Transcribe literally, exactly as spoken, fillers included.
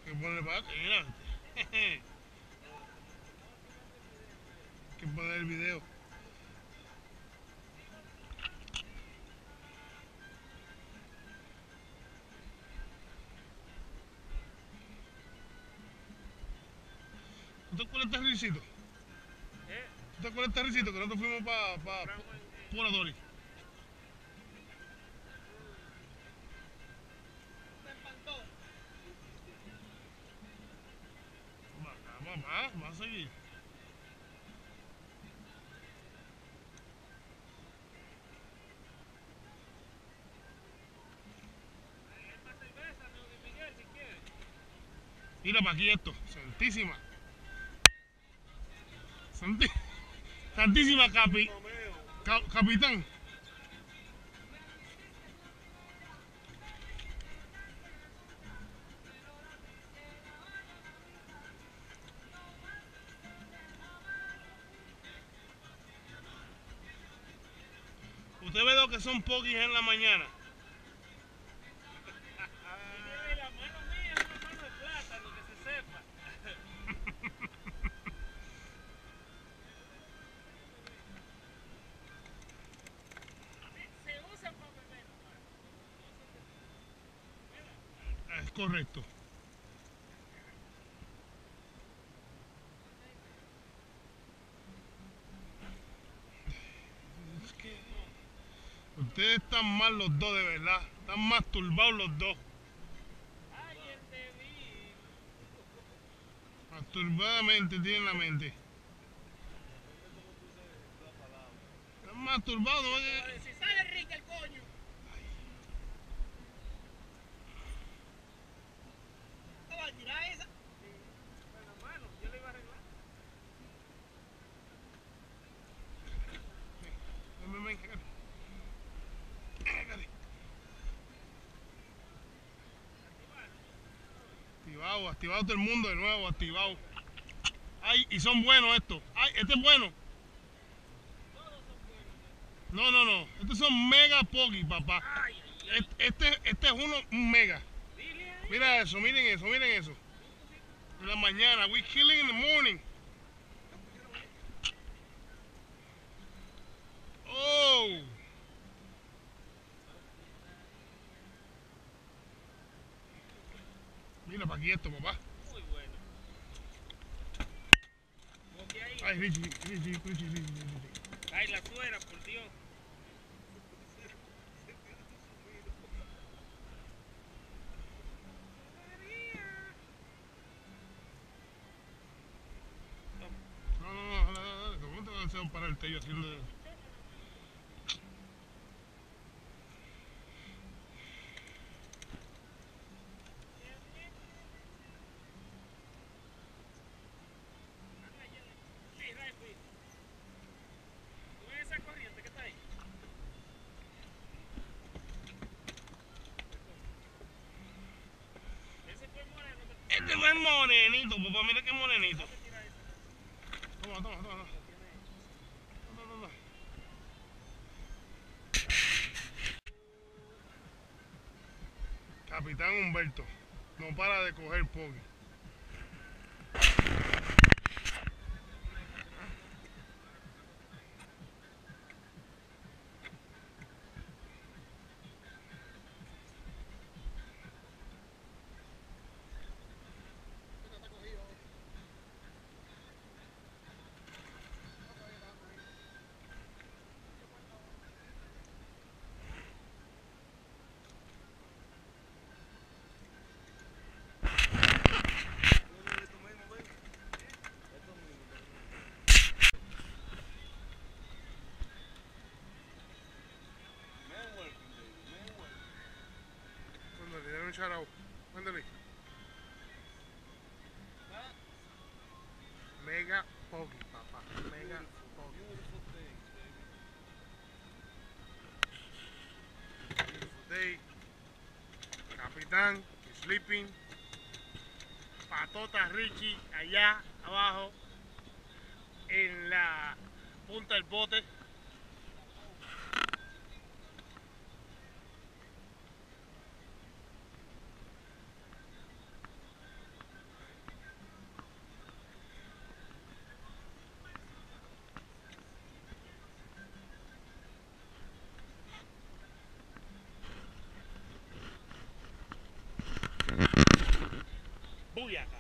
que poner para acá, mira. Hay que poner el video. ¿Tú te acuerdas de este risito? ¿Eh? ¿Tú te acuerdas de este risito que nosotros fuimos para pa, pa, Pura Dori? ¿Te espantó? Vamos, vamos, vamos a seguir. Hay más cerveza, amigo de Miguel, si quieres. Mira para aquí esto, santísima. Santi, santísima capi, ca, capitán. Usted ve lo que son pokis en la mañana. Miguel, la mano mía es una mano de plátano, que se sepa. Se usa para beber, nomás. Es correcto. Es que ustedes están mal los dos, de verdad. Están más turbados los dos. Ayer te vi. Masturbadamente tienen la mente. Están más turbados, ¿no? Te va a decir, sale rica el coño. ¿Te va a tirar esa? Sí. Bueno, mano, yo le iba a arreglar. Ven, ven, ven, hágale. Hágale. Activado, activado todo el mundo de nuevo, activado. Ay, y son buenos estos. Ay, este es bueno. Todos son buenos. No, no, no. Estos son mega poki, papá. Ay, ay, ay. Este, este es uno, un mega. Dile ahí. Mira eso, miren eso, miren eso. En la mañana, we killing in the morning. Oh. Mira para aquí esto, papá. Muy bueno. Porque ahí. Ay, Richie, Richie, Richie, Richie, Richie. Ay, la suera, por Dios. No, no, no, dale, dale, dale. ¿Cómo te vas a hacer parar el tello haciendo? Sí, Raifi. ¿Tú ves esa corriente que está ahí? Ese fue el moreno que Este no es morenito, papá, mira qué morenito. te tira esa. Toma, toma, toma. toma. No, no, no. Capitán Humberto, no para de coger poki. Mándale, dale un charao. Mándale. Mega poki, papá. Mega poki. Beautiful day. Capitán, sleeping. Patota Richie, allá abajo. En la punta del bote. Uy, acá.